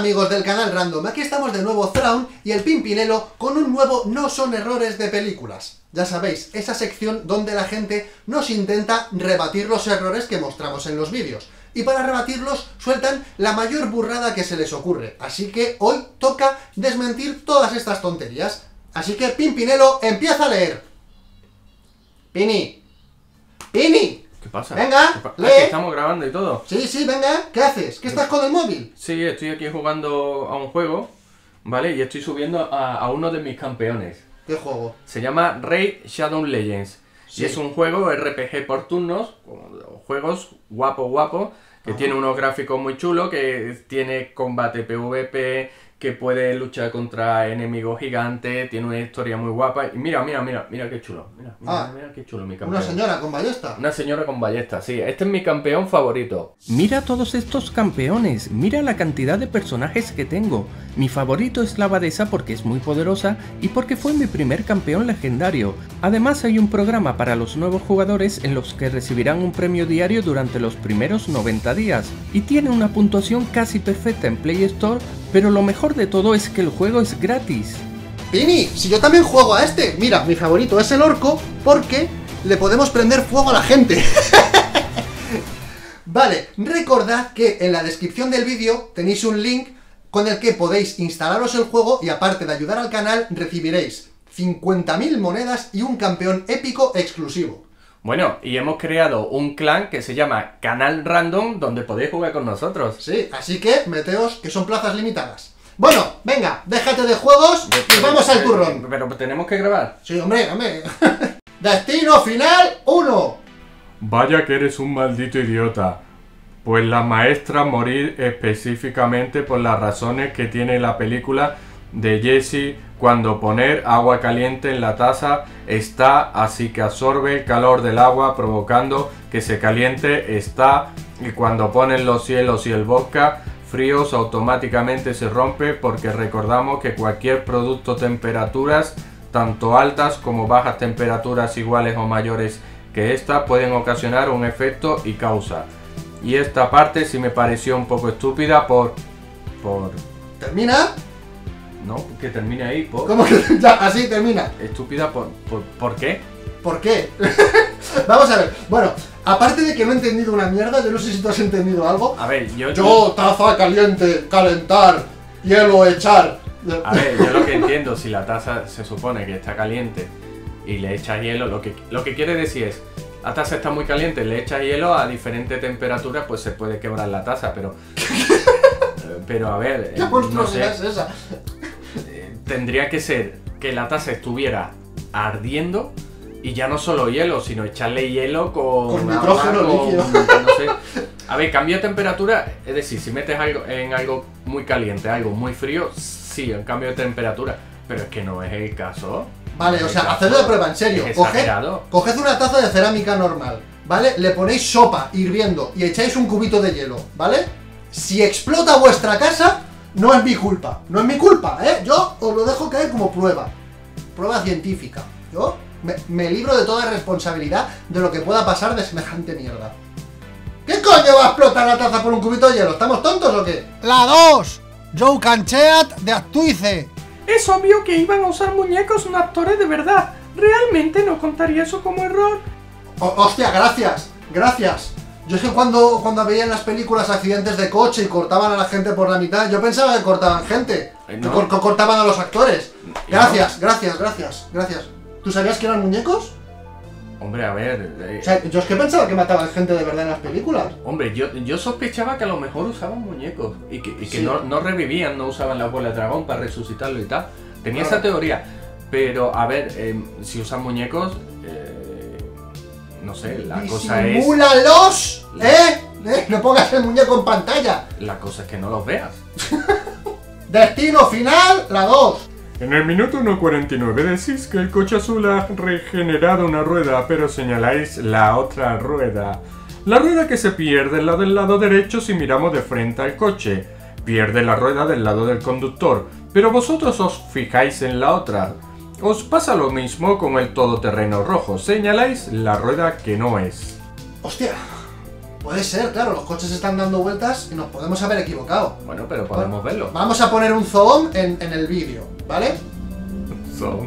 amigos del canal Random, aquí estamos de nuevo Thrawn y el Pimpinelo con un nuevo No son errores de películas. Ya sabéis, esa sección donde la gente nos intenta rebatir los errores que mostramos en los vídeos. Y para rebatirlos sueltan la mayor burrada que se les ocurre. Así que hoy toca desmentir todas estas tonterías. Así que Pimpinelo, empieza a leer. Pini. Pini. ¿Qué pasa? Venga, lee. Que estamos grabando y todo. Sí, venga. ¿Qué haces? ¿Qué estás con el móvil? Sí, estoy aquí jugando a un juego, ¿vale? Y estoy subiendo a uno de mis campeones. ¿Qué juego? Se llama Raid Shadow Legends. Sí. Y es un juego RPG por turnos, juegos guapo, que tiene unos gráficos muy chulos, que tiene combate PvP, que puede luchar contra enemigos gigantes, tiene una historia muy guapa. Y mira qué chulo. Mira qué chulo mi campeón. Una señora con ballesta. Una señora con ballesta, sí. Este es mi campeón favorito. Mira todos estos campeones, mira la cantidad de personajes que tengo. Mi favorito es la abadesa porque es muy poderosa y porque fue mi primer campeón legendario. Además hay un programa para los nuevos jugadores en los que recibirán un premio diario durante los primeros 90 días. Y tiene una puntuación casi perfecta en Play Store, pero lo mejor de todo es que el juego es gratis. Pini, si yo también juego a este. Mira, mi favorito es el orco porque le podemos prender fuego a la gente. Vale, recordad que en la descripción del vídeo tenéis un link con el que podéis instalaros el juego y aparte de ayudar al canal recibiréis 50.000 monedas y un campeón épico exclusivo. Bueno, y hemos creado un clan que se llama Canal Random, donde podéis jugar con nosotros. Sí, así que meteos, que son plazas limitadas. Bueno, venga, déjate de juegos y vamos al turrón. Pero tenemos que grabar. Sí, hombre. Destino final 1. Vaya que eres un maldito idiota. Pues la maestra morir específicamente por las razones que tiene la película de Jessie cuando poner agua caliente en la taza está, así que absorbe el calor del agua provocando que se caliente está, y cuando ponen los hielos y el vodka fríos automáticamente se rompe porque recordamos que cualquier producto temperaturas tanto altas como bajas temperaturas iguales o mayores que esta pueden ocasionar un efecto y causa. Y esta parte sí me pareció un poco estúpida por... ¿Termina? No, que termine ahí, por... ¿Cómo que ya así termina? Estúpida ¿por qué? ¿Por qué? Vamos a ver. Bueno, aparte de que no he entendido una mierda, yo no sé si tú has entendido algo. A ver, Yo, taza caliente, calentar, hielo, echar. A ver, yo lo que entiendo, si la taza se supone que está caliente y le echas hielo, lo que quiere decir es, la taza está muy caliente, le echas hielo a diferente temperatura, pues se puede quebrar la taza, pero... pero a ver, ¿Qué monstruosidad es esa? Tendría que ser que la taza estuviera ardiendo y ya no solo hielo, sino echarle hielo con nitrógeno líquido. No sé. A ver, cambio de temperatura, es decir, si metes algo en algo muy caliente, algo muy frío, sí, en cambio de temperatura, pero es que no es el caso. Vale, o sea, hacedlo de prueba, en serio. Coged una taza de cerámica normal, ¿vale? Le ponéis sopa hirviendo y echáis un cubito de hielo, ¿vale? Si explota vuestra casa, no es mi culpa. No es mi culpa, ¿eh? Yo os lo dejo caer como prueba. Prueba científica. Yo me libro de toda responsabilidad de lo que pueda pasar de semejante mierda. ¿Qué coño va a explotar la taza por un cubito de hielo? ¿Estamos tontos o qué? La 2. Joe Cancheat de Actuice. Es obvio que iban a usar muñecos no actores de verdad. Realmente no contaría eso como error. Hostia, gracias. Yo es que cuando veía en las películas accidentes de coche y cortaban a la gente por la mitad, yo pensaba que cortaban gente, no. que cortaban a los actores. Gracias. ¿Tú sabías que eran muñecos? Hombre, a ver... O sea, yo es que pensaba que mataban gente de verdad en las películas. Hombre, yo sospechaba que a lo mejor usaban muñecos y que Sí. no revivían, no usaban la bola de dragón para resucitarlo y tal. Tenía Claro. esa teoría, pero a ver, si usan muñecos, no sé, la cosa es... ¡Disimúlalos! No pongas el muñeco en pantalla. La cosa es que no los veas. Destino final, la 2. En el minuto 1:49 decís que el coche azul ha regenerado una rueda, pero señaláis la otra rueda. La rueda que se pierde la del lado derecho si miramos de frente al coche. Pierde la rueda del lado del conductor, pero vosotros os fijáis en la otra. Os pasa lo mismo con el todoterreno rojo. Señaláis la rueda que no es. Hostia. Puede ser, claro, los coches están dando vueltas y nos podemos haber equivocado. Bueno, pero podemos verlo. Vamos a poner un zoom en el vídeo, ¿vale? Zoom.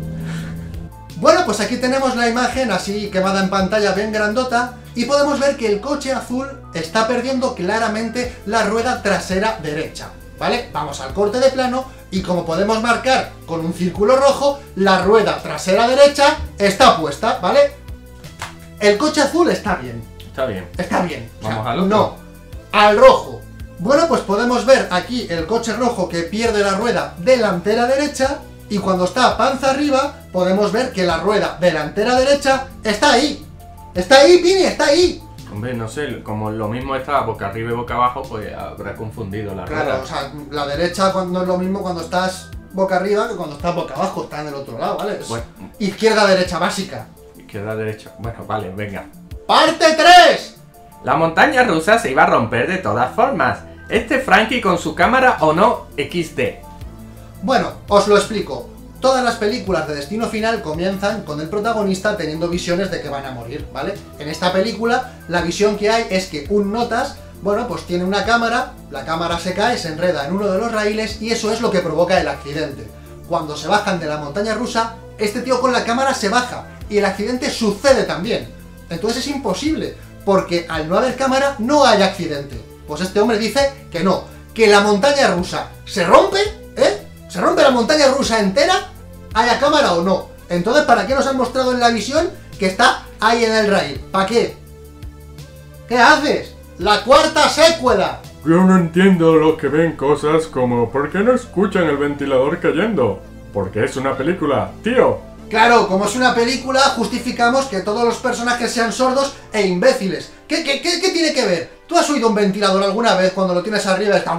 Bueno, pues aquí tenemos la imagen así quemada en pantalla bien grandota y podemos ver que el coche azul está perdiendo claramente la rueda trasera derecha, ¿vale? Vamos al corte de plano y como podemos marcar con un círculo rojo, la rueda trasera derecha está puesta, ¿vale? El coche azul está bien. Está bien. Está bien. Vamos al otro. No, al rojo. Bueno, pues podemos ver aquí el coche rojo que pierde la rueda delantera derecha y cuando está panza arriba podemos ver que la rueda delantera derecha está ahí. Está ahí, Pini, está ahí. Hombre, no sé, como lo mismo está boca arriba y boca abajo, pues habrá confundido la rueda. Claro, o sea, la derecha no es lo mismo cuando estás boca arriba que cuando estás boca abajo, está en el otro lado, ¿vale? Bueno. Izquierda-derecha básica. Izquierda-derecha. Bueno, vale, venga. ¡Parte 3! La montaña rusa se iba a romper de todas formas. Frankie con su cámara o no XD. Bueno, os lo explico. Todas las películas de Destino Final comienzan con el protagonista teniendo visiones de que van a morir, ¿vale? En esta película, la visión que hay es que un notas, bueno, pues tiene una cámara, la cámara se cae, se enreda en uno de los raíles y eso es lo que provoca el accidente. Cuando se bajan de la montaña rusa, este tío con la cámara se baja y el accidente sucede también. Entonces es imposible, porque al no haber cámara no hay accidente. Pues este hombre dice que no, que la montaña rusa se rompe, ¿eh? Se rompe la montaña rusa entera, haya cámara o no. Entonces, ¿para qué nos han mostrado en la visión que está ahí en el raíl? ¿Para qué? ¿Qué haces? ¡La cuarta secuela! Yo no entiendo los que ven cosas como ¿por qué no escuchan el ventilador cayendo? Porque es una película, tío. Claro, como es una película, justificamos que todos los personajes sean sordos e imbéciles. ¿Qué tiene que ver? ¿Tú has oído un ventilador alguna vez cuando lo tienes arriba y está...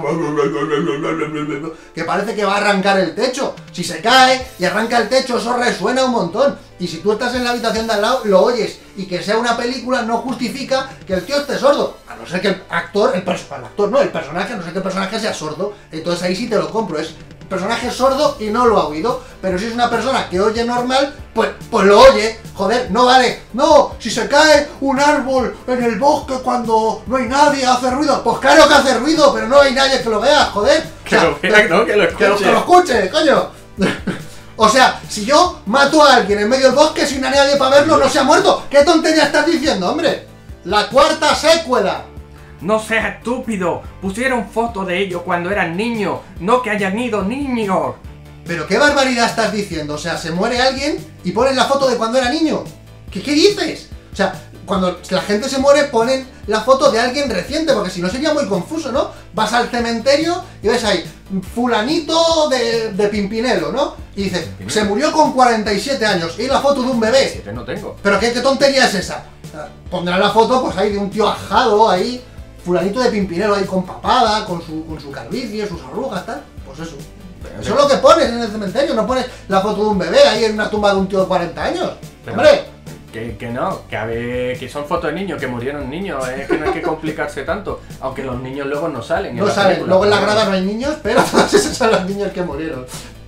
que parece que va a arrancar el techo? Si se cae y arranca el techo, eso resuena un montón. Y si tú estás en la habitación de al lado, lo oyes. Y que sea una película no justifica que el tío esté sordo. A no ser que el actor, el personaje, a no ser que el personaje sea sordo. Entonces ahí sí te lo compro, es... personaje sordo y no lo ha oído, pero si es una persona que oye normal, pues lo oye, joder, no vale, no, si se cae un árbol en el bosque cuando no hay nadie, hace ruido, pues claro que hace ruido, pero no hay nadie que lo vea, joder, que lo vea, no, que lo escuche, que lo escuche, coño. O sea, si yo mato a alguien en medio del bosque sin nadie para verlo, no se ha muerto. ¿Qué tontería estás diciendo, hombre? La cuarta secuela. No seas estúpido, pusieron fotos de ellos cuando eran niños, no que hayan ido niños. Pero qué barbaridad estás diciendo, o sea, se muere alguien y ponen la foto de cuando era niño. ¿Qué dices? O sea, cuando la gente se muere ponen la foto de alguien reciente, porque si no sería muy confuso, ¿no? Vas al cementerio y ves ahí, fulanito de Pimpinelo, ¿no? Y dices, se murió con 47 años, y la foto de un bebé. 7 no tengo. Pero ¿qué tontería es esa? Pondrán la foto, pues ahí, de un tío ajado, ahí... fulanito de Pimpinelo ahí con papada, con su calvicie, sus arrugas, tal. Pues eso. Eso es lo que pones en el cementerio, no pones la foto de un bebé ahí en una tumba de un tío de 40 años. Pero, ¡hombre! Que no, que son fotos de niños, que murieron niños, es que no hay que complicarse tanto. Aunque los niños luego no salen. No salen, luego en la grada no hay niños, pero todos esos son los niños que murieron.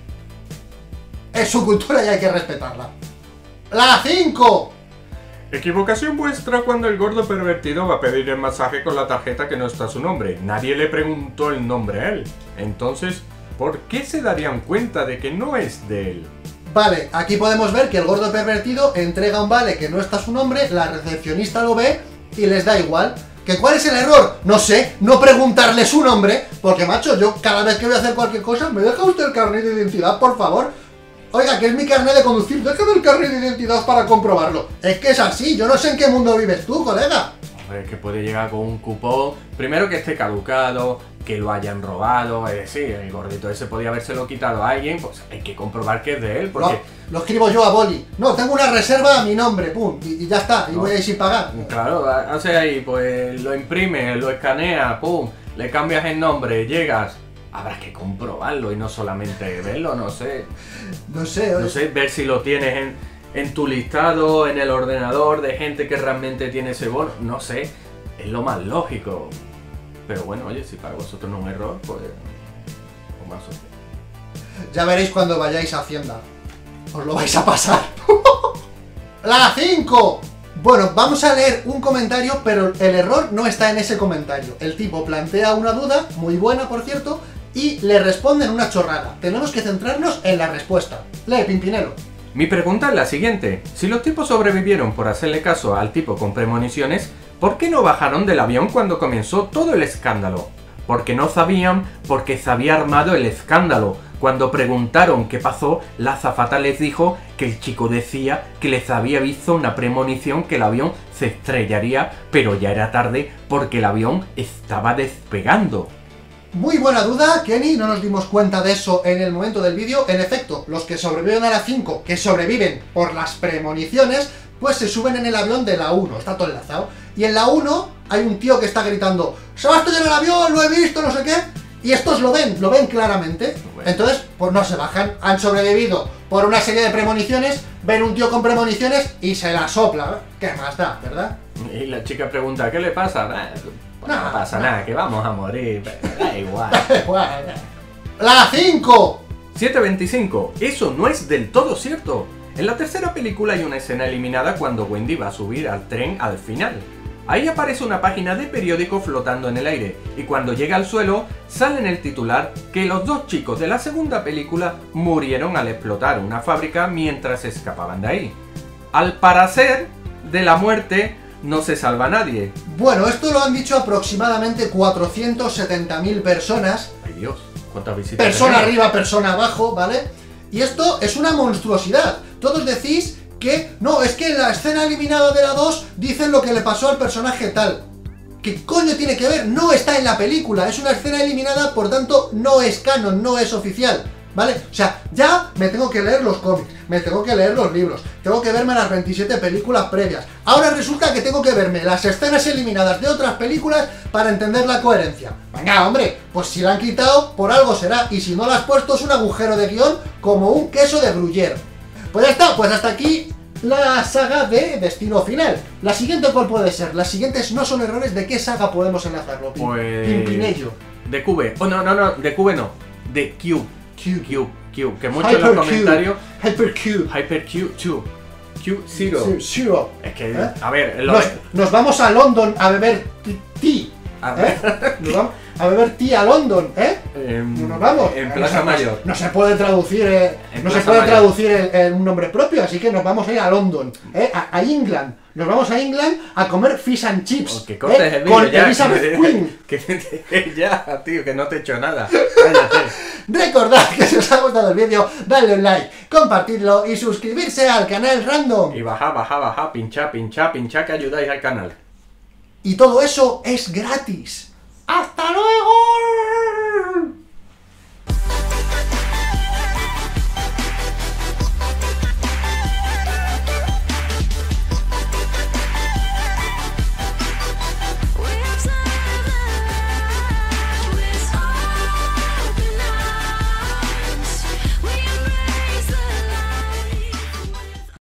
Es su cultura y hay que respetarla. ¡La 5! Equivocación vuestra cuando el gordo pervertido va a pedir el masaje con la tarjeta que no está su nombre. Nadie le preguntó el nombre a él. Entonces, ¿por qué se darían cuenta de que no es de él? Vale, aquí podemos ver que el gordo pervertido entrega un vale que no está su nombre, la recepcionista lo ve y les da igual. ¿Que cuál es el error? No sé, no preguntarle su nombre, porque macho, yo cada vez que voy a hacer cualquier cosa, ¿me deja usted el carnet de identidad, por favor? Oiga, que es mi carnet de conducir, déjame el carnet de identidad para comprobarlo. Es que es así, yo no sé en qué mundo vives tú, colega. Hombre, es que puede llegar con un cupón, primero que esté caducado, que lo hayan robado, es decir, el gordito ese podía habérselo quitado a alguien, pues hay que comprobar que es de él, porque... Lo escribo yo a boli. No, tengo una reserva a mi nombre, pum, y ya está, y voy a ir sin pagar. Claro, hace ahí, pues lo imprime, lo escanea, pum, le cambias el nombre, llegas... Habrá que comprobarlo y no solamente verlo, no sé. No sé, ver si lo tienes en tu listado, en el ordenador de gente que realmente tiene ese bono. No sé, es lo más lógico. Pero bueno, oye, si para vosotros no es un error, pues más o menos. Ya veréis cuando vayáis a Hacienda. Os lo vais a pasar. ¡La 5! Bueno, vamos a leer un comentario, pero el error no está en ese comentario. El tipo plantea una duda, muy buena por cierto, y le responden una chorrada. Tenemos que centrarnos en la respuesta. Lee, Pimpinelo. Mi pregunta es la siguiente. Si los tipos sobrevivieron por hacerle caso al tipo con premoniciones, ¿por qué no bajaron del avión cuando comenzó todo el escándalo? Porque no sabían, porque se había armado el escándalo. Cuando preguntaron qué pasó, la azafata les dijo que el chico decía que les había visto una premonición que el avión se estrellaría, pero ya era tarde porque el avión estaba despegando. Muy buena duda, Kenny, no nos dimos cuenta de eso en el momento del vídeo. En efecto, los que sobreviven a la 5, que sobreviven por las premoniciones, pues se suben en el avión de la 1, está todo enlazado. Y en la 1 hay un tío que está gritando, ¡se va a estrellar el avión, lo he visto, no sé qué! Y estos lo ven claramente. Entonces, pues no se bajan, han sobrevivido por una serie de premoniciones, ven un tío con premoniciones y se la sopla. ¿Qué más da, verdad? Y la chica pregunta, ¿qué le pasa? No pasa nada, que vamos a morir, da igual. ¡La 5! 725. Eso no es del todo cierto. En la tercera película hay una escena eliminada cuando Wendy va a subir al tren al final. Ahí aparece una página de periódico flotando en el aire, y cuando llega al suelo, sale en el titular que los dos chicos de la segunda película murieron al explotar una fábrica mientras escapaban de ahí. Al parecer, de la muerte no se salva nadie. Bueno, esto lo han dicho aproximadamente 470.000 personas. Ay Dios, ¿cuántas visitas? Persona arriba, persona abajo, ¿vale? Y esto es una monstruosidad. Todos decís que no, es que en la escena eliminada de la 2 dicen lo que le pasó al personaje tal. ¿Qué coño tiene que ver? No está en la película, es una escena eliminada, por tanto no es canon, no es oficial, ¿vale? O sea, ya me tengo que leer los cómics, me tengo que leer los libros, tengo que verme las 27 películas previas. Ahora resulta que tengo que verme las escenas eliminadas de otras películas para entender la coherencia. Venga, hombre, pues si la han quitado, por algo será, y si no la has puesto es un agujero de guión como un queso de gruyère. Pues ya está, pues hasta aquí la saga de Destino Final. La siguiente, ¿cuál puede ser? Las siguientes no son errores, ¿de qué saga podemos enlazarlo? Pimpinello. De Cube. Oh, no, de Cube no. De Cube. Cube. Que muchos en Hyper los comentarios... Hypercube. Hypercube 2. Cube Zero. Zero. Es que, ¿Eh? a ver... Nos vamos a London a beber té. A ver. Nos vamos a beber té a London, ¿eh? Nos vamos. En Plaza Mayor. No se puede traducir, en un nombre propio, así que nos vamos a ir a London, a England. Nos vamos a England a comer fish and chips. Que cortes el vídeo con ya. Elizabeth Queen. Ya, tío, que no te he hecho nada. Cállate. Recordad que si os ha gustado el vídeo, dadle un like, compartidlo y suscribirse al canal Random. Y baja, pincha, que ayudáis al canal. Y todo eso es gratis. ¡Hasta luego!